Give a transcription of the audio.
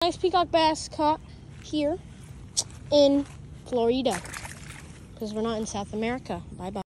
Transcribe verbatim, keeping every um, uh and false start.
nice peacock bass caught here in Florida, because we're not in South America. Bye-bye.